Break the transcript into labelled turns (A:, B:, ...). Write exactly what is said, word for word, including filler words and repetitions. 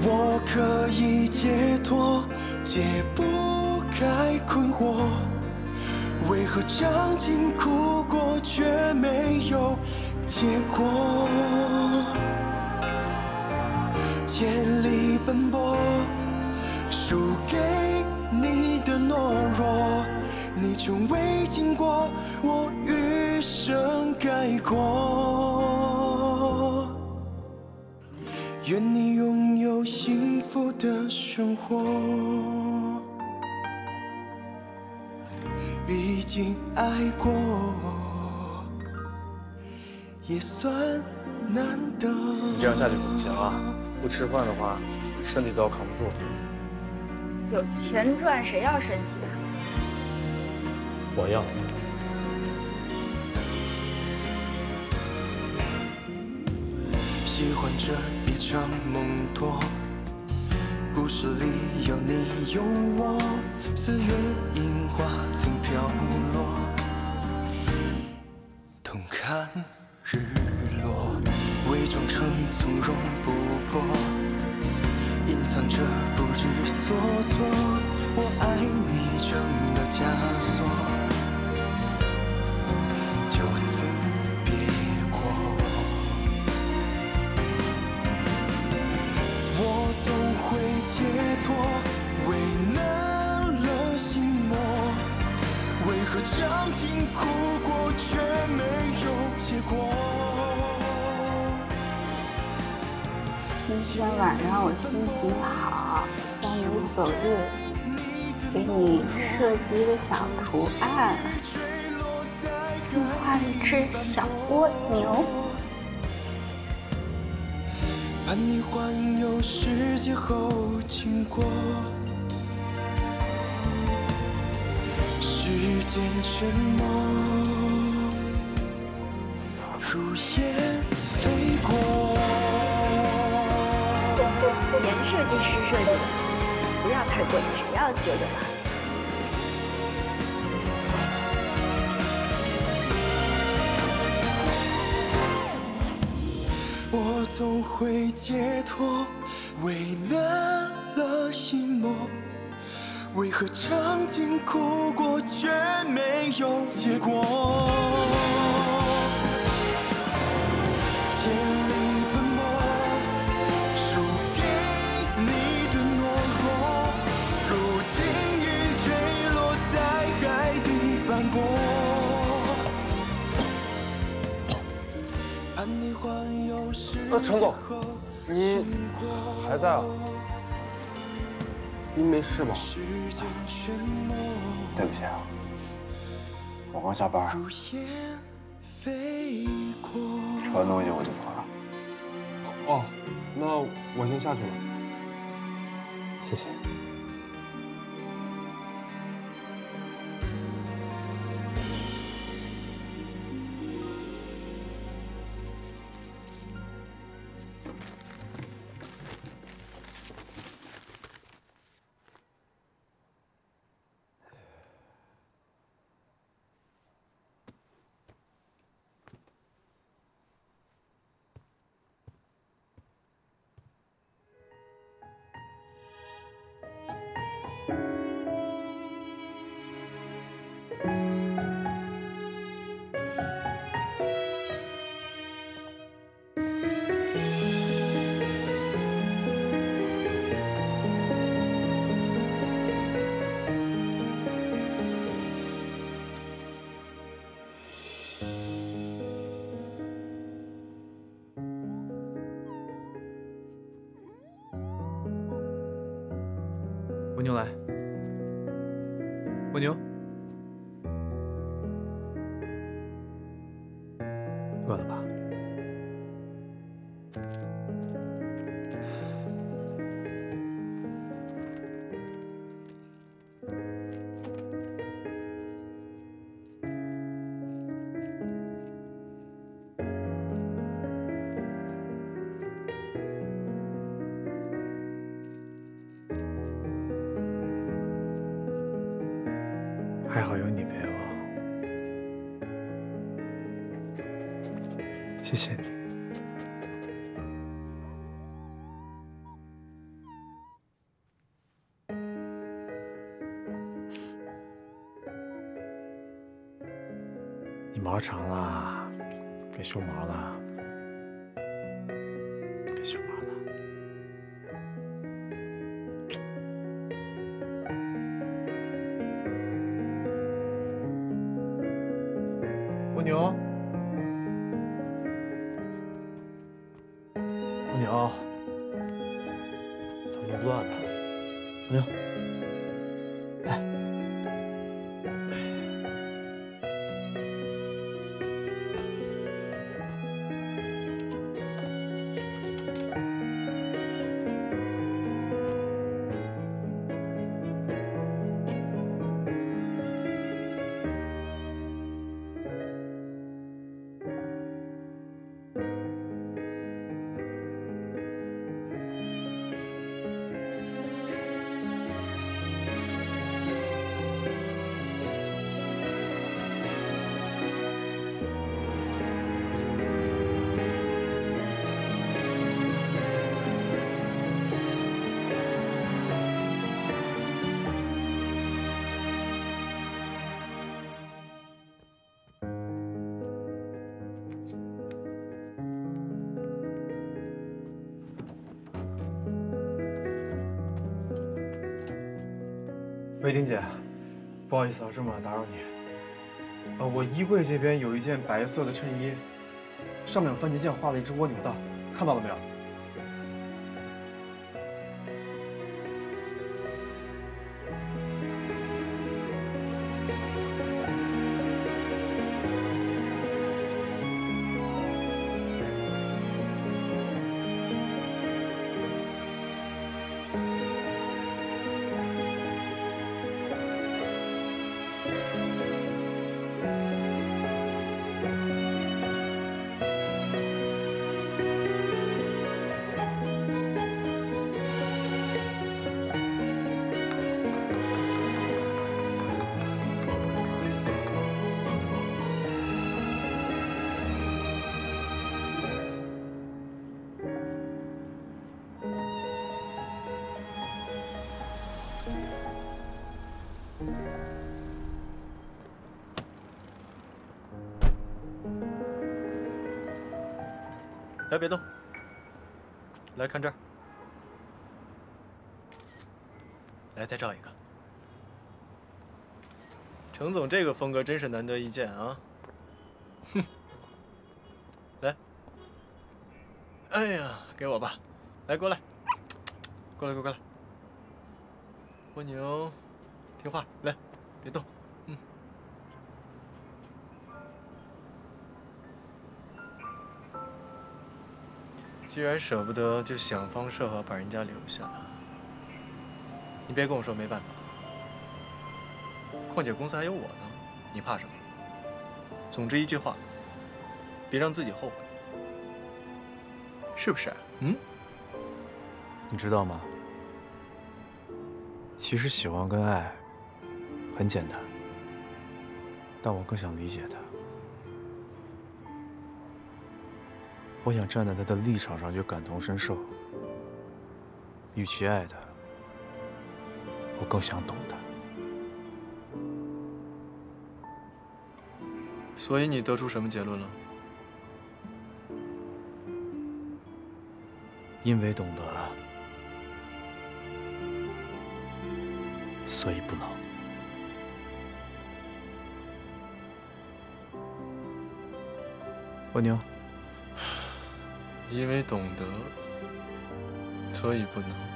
A: 我可以解脱，解不开困惑。为何尝尽苦果，却没有结果？千里奔波，输给你的懦弱，你从未经过，我余生概括。愿你拥有幸福的生活，毕竟爱过也算难得。
B: 你这样下去可不行啊！不吃饭的话，身体都要扛不住。
C: 有钱赚，谁要身体啊？
B: 我要。
A: 喜欢这一场梦多，故事里有你有我，四月樱花曾飘落，痛看日落，伪装成从容不迫，隐藏着不知所措。我爱你成了枷锁，就此别过。我总会解脱，为难了心魔。为何尝尽苦果，却没有结果？
C: 今天晚上我心情好，向你走日，给你设计一个小图案，你画一只小蜗牛。
A: 盼你环游世界后经过，时间沉默，如烟飞过。
C: 严设计师设计的，不要太过瘾，谁要九九八？
A: 我总会解脱，为难了心魔。为何尝尽苦果，却没有结果？千里奔波，输给你的懦弱，如今已坠落在海底斑驳。盼你环游世界后，
B: 程总，你还在啊？您没事吧？
D: 对不起啊，我刚下班，吃完东西我就走了。
B: 哦，那我先下去了。
D: 谢谢。
E: 蜗牛来，蜗牛，饿了吧？还好有你陪我，谢谢你。
D: 你毛长了，该修毛了，该修毛了。蜗牛，蜗牛，头就乱了。蜗牛，来。
E: 喂，丁姐，不好意思啊，这么晚打扰你。呃，我衣柜这边有一件白色的衬衣，上面有番茄酱画了一只蜗牛的，看到了没有？
F: 来，别动，来看这儿，来再照一个。程总这个风格真是难得一见啊！哼，来，哎呀，给我吧，来过来，过来，过来，过来，蜗牛，听话，来，别动，嗯。 既然舍不得，就想方设法把人家留下。你别跟我说没办法，况且公司还有我呢，你怕什么？总之一句话，别让自己后悔，是不是？嗯？
D: 你知道吗？其实喜欢跟爱很简单，但我更想理解他。 我想站在他的立场上去感同身受，与其爱他，我更想懂他。
F: 所以你得出什么结论了？
D: 因为懂得，所以不能。蜗牛。
F: 因为懂得，所以不能。